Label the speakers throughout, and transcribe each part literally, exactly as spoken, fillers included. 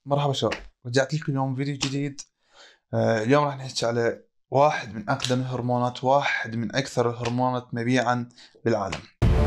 Speaker 1: مرحبا شباب، رجعت لكم اليوم فيديو جديد. آه اليوم راح نحكي على واحد من أقدم الهرمونات، واحد من أكثر الهرمونات مبيعاً بالعالم.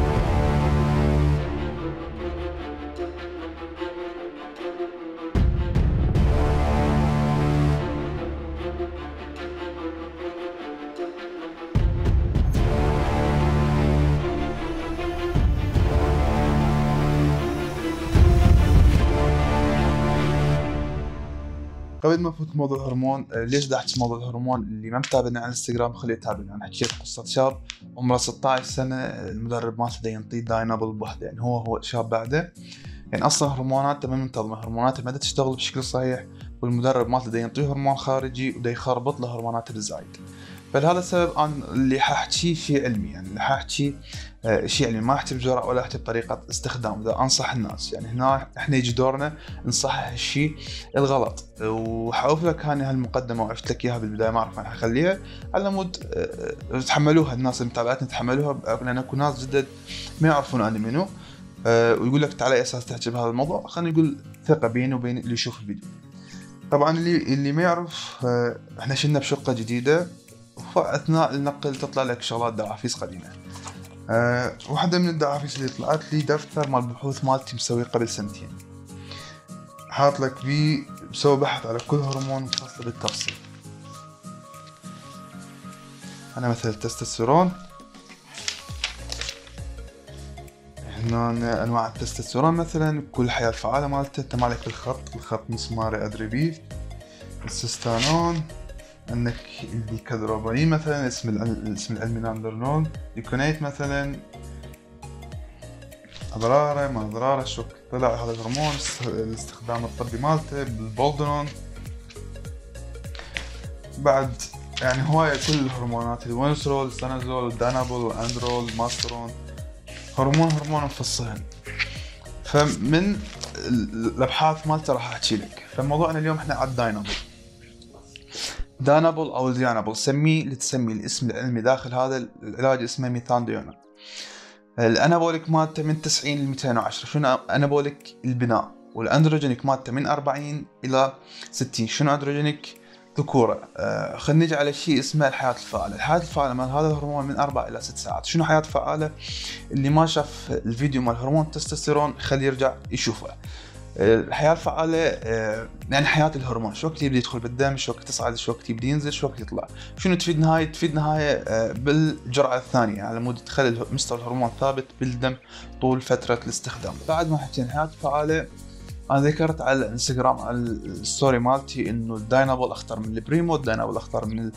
Speaker 1: قبل ما نفوت موضوع الهرمون، ليش بدي احكي موضوع الهرمون؟ اللي ما متابعني على الانستغرام خليه يتابعني. انا حكيت قصه شاب عمره ستة عشر سنه، المدرب مالته بده ينطيه داينابل بوحده، يعني هو هو شاب بعده، يعني اصلا هرموناته ما منتظمه، هرموناته ما تشتغل بشكل صحيح، والمدرب مالته بده ينطيه هرمون خارجي وبده يخربط له هرموناته بالزايد. فلهذا السبب انا اللي حاحكي شيء علمي، يعني اللي حاحكي آه شيء علمي، ما احكي بجرعه ولا احكي بطريقه استخدام، بدي انصح الناس. يعني هنا احنا يجي دورنا نصحح الشيء الغلط، وحاوف لك هاني هالمقدمه وعرفت لك اياها بالبدايه، ما اعرف انا حخليها على مود آه تحملوها، الناس اللي متابعتني تحملوها، لان اكو ناس جدد ما يعرفون انا منو، آه ويقول لك على اساس تحكي بهذا الموضوع. خلينا نقول ثقه بيني وبين اللي يشوف الفيديو. طبعا اللي اللي ما يعرف، آه احنا شلنا بشقه جديده، فاثناء النقل تطلع لك شغلات دعافيس قديمه. أه واحدة من الدعافيس اللي طلعت لي دفتر مال البحوث مالتي مسويه قبل سنتين، حاط لك بيه مسوي بحث على كل هرمون مفصل بالتفصيل. أنا مثل التستوستيرون، هنا أنواع التستوستيرون مثلا كل الحياة الفعالة مالته، أنت مالك بالخط، الخط مسماري أدري بيه. السيستانون عندك الديكادروبين مثلا، اسم الاسم العلمي ناندرنون. ديكونيت مثلا، اضراره ما اضراره، شو طلع هذا الهرمون، الاستخدام الطبي مالته بالبولدنون. بعد يعني هواية كل الهرمونات، الوينسترول، السانازول، الدانابول، الاندرول، الماسترون، هرمون هرمون مفصلين. فمن الابحاث مالته راح احكي لك. فموضوعنا اليوم احنا على الداينابول. دانابول او الديانابول، سميه اللي تسميه، الاسم العلمي داخل هذا العلاج اسمه ميثانديون. الانابوليك مالته من تسعين ل مئتين وعشرة، شنو انابوليك؟ البناء. والاندروجينيك مالته من أربعين الى ستين، شنو اندروجينيك؟ ذكوره. آه خلينا نجي على شيء اسمه الحياه الفعاله. الحياه الفعاله مال هذا الهرمون من أربعة الى ست ساعات. شنو حياه فعاله؟ اللي ما شاف الفيديو مال هرمون التستوستيرون خليه يرجع يشوفه. الحياة الفعالة يعني حياة الهرمون، شو وقت يبدي يدخل بالدم، شو وقت تصعد، شو وقت يبدي ينزل، شو وقت يطلع. شنو تفيدنا هاي؟ تفيدنا هاي بالجرعة الثانية على مود تخلي مستوى الهرمون ثابت بالدم طول فترة الاستخدام. بعد ما حكينا حياة الفعالة، أنا ذكرت على الانستغرام على الستوري مالتي إنه الداينابول أخطر من البريمو، الداينابول أخطر من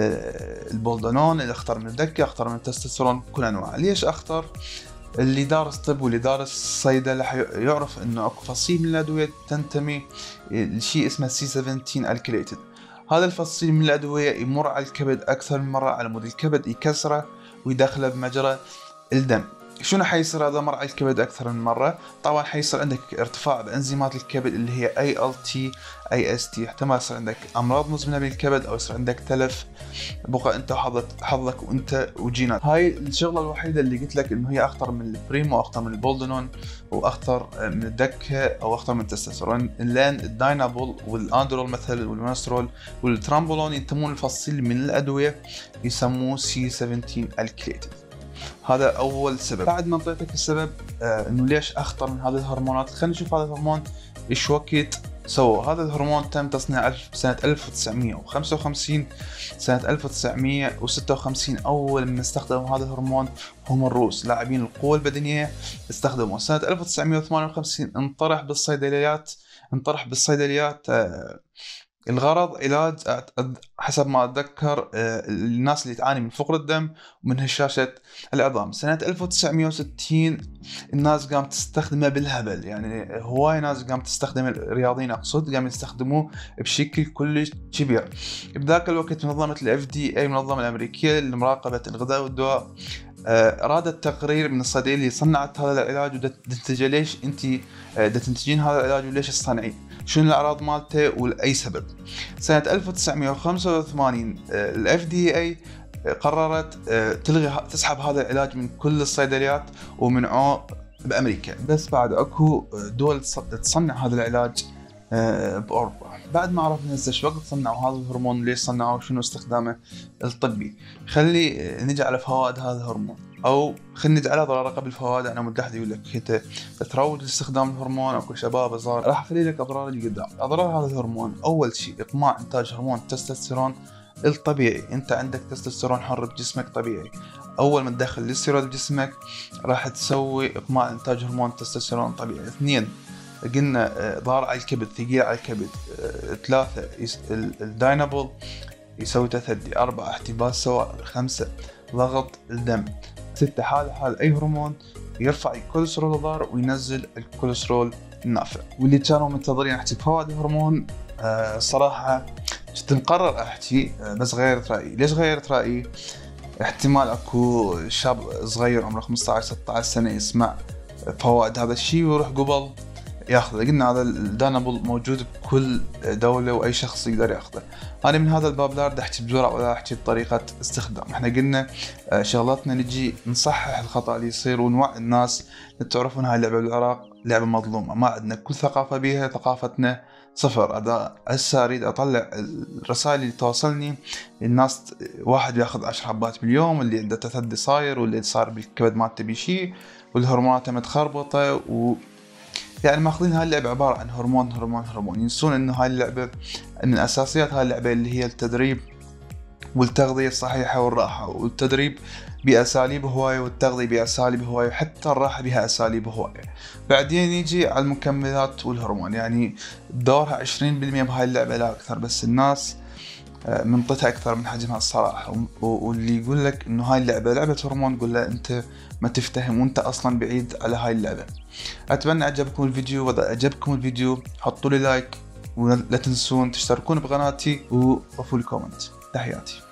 Speaker 1: البولدنون، اللي أخطر من الدكة، أخطر من التستوستيرون، كل أنواع. ليش أخطر؟ اللي دارس طب واللي دارس صيدلة يعرف انه اكو فصيل من الادوية تنتمي لشيء اسمه سي سبعتاشر الكيليتد. هذا الفصيل من الادوية يمر على الكبد اكثر من مرة على مود الكبد يكسره ويدخله بمجرى الدم. شنو حيصير اذا مر على الكبد اكثر من مرة؟ طبعا حيصير عندك ارتفاع بانزيمات الكبد اللي هي اي ال تي اي اس تي، احتمال يصير عندك امراض مزمنة بالكبد، او يصير عندك تلف، بقى انت وحظك حظك وانت وجينات. هاي الشغله الوحيده اللي قلت لك انه هي اخطر من البريمو، اخطر من البولدنون، واخطر من الدكه، او اخطر من التستوستيرون، لان الداينابول والاندرول مثلا والمونسترول والترامبولون ينتمون لفصيل من الادويه يسموه سي سبعتاشر الكيليتد. هذا اول سبب. بعد ما اعطيتك السبب آه انه ليش اخطر من هذه الهرمونات، خلينا نشوف هذا الهرمون ايش وقت سوى. هذا الهرمون تم تصنيعه سنة ألف وتسعمئة وخمسة وخمسين، سنة ألف وتسعمئة وستة وخمسين أول من استخدموا هذا الهرمون هم الروس، لاعبين القوة البدنية استخدموه. سنة ألف وتسعمئة وثمانية وخمسين انطرح بالصيدليات، انطرح بالصيدليات آه الغرض علاج حسب ما أتذكر الناس اللي تعاني من فقر الدم ومن هشاشة العظام. سنة ألف وتسعمئة وستين الناس قامت تستخدمه بالهبل، يعني هواي ناس قامت تستخدم، الرياضيين أقصد، قاموا يستخدموه بشكل كلش كبير. بذاك الوقت منظمة ال إف دي إيه، المنظمة الأمريكية لمراقبة الغذاء والدواء، أرادت تقرير من الصيدلية اللي صنعت هذا العلاج وتنتج ليش أنت تنتجين هذا العلاج وليش تصنعيه، شنو الأعراض مالته ولأي سبب. سنة ألف وتسعمئة وخمسة وثمانين ال إف دي إيه قررت تلغي تسحب هذا العلاج من كل الصيدليات ومنعوه بأمريكا. بس بعد أكو دول تصنع هذا العلاج بأوروبا. بعد ما عرفنا هسه شو وقت صنعوا هذا الهرمون، ليش صنعوه، شنو استخدامه الطبي، خلي نجي على فوائد هذا الهرمون، او خلينا نجي على اضراره قبل فوائد. انا مدحت يقول لك انت تروج لاستخدام الهرمون او كل شباب صار، راح اخلي لك اضرار اللي قدام. اضرار هذا الهرمون، اول شيء اقماع انتاج هرمون التستوستيرون الطبيعي. انت عندك تستوستيرون حر بجسمك طبيعي، اول ما تدخل الاستيرويد بجسمك راح تسوي اقماع انتاج هرمون التستوستيرون الطبيعي. اثنين، قلنا ضار على الكبد، ثقيل على الكبد. ثلاثة، الداينابل يسوي تثدي. أربعة، احتباس سوائل. خمسة، ضغط الدم. ستة، حال حال أي هرمون يرفع الكوليسترول الضار وينزل الكوليسترول النافع. واللي كانوا منتظرين أحكي بفوائد الهرمون، آه صراحة كنت مقرر أحكي، آه بس غيرت رأيي. ليش غيرت رأيي؟ احتمال أكو شاب صغير عمره خمسة عشر ستة عشر سنة يسمع فوائد هذا الشيء ويروح قبل ياخذه. قلنا هذا الدانابل موجود بكل دولة وأي شخص يقدر ياخذه. أنا من هذا الباب لا أريد أحكي بجرعة ولا أحكي بطريقة استخدام. إحنا قلنا شغلاتنا نجي نصحح الخطأ اللي يصير ونوعي الناس. تعرفون هاي اللعبة بالعراق لعبة مظلومة، ما عندنا كل ثقافة بيها، ثقافتنا صفر. هذا هسه أريد أطلع الرسائل اللي توصلني. الناس واحد ياخذ عشر حبات باليوم، واللي عنده تثدي صاير، واللي صار بالكبد ما تبي شيء، والهرمونات متخربطة، و يعني ماخذين هاي اللعبة عبارة عن هرمون هرمون هرمون. ينسون انه هاي اللعبة من اساسيات هاي اللعبة اللي هي التدريب والتغذية الصحيحة والراحة، والتدريب بأساليب هواية والتغذية بأساليب هواية، وحتى الراحة بها أساليب هواية. بعدين يجي على المكملات والهرمون، يعني دورها عشرين بالمئة بهاي اللعبة لا أكثر، بس الناس منطتها أكثر من حجمها الصراحة. واللي يقول لك إنه هاي اللعبة لعبة هرمون، قول له أنت ما تفتهم وأنت أصلا بعيد على هاي اللعبة. أتمنى عجبكم الفيديو، وإذا عجبكم الفيديو حطوا لي لايك، ولا تنسون تشتركون بقناتي ووفوا لي كومنت. تحياتي.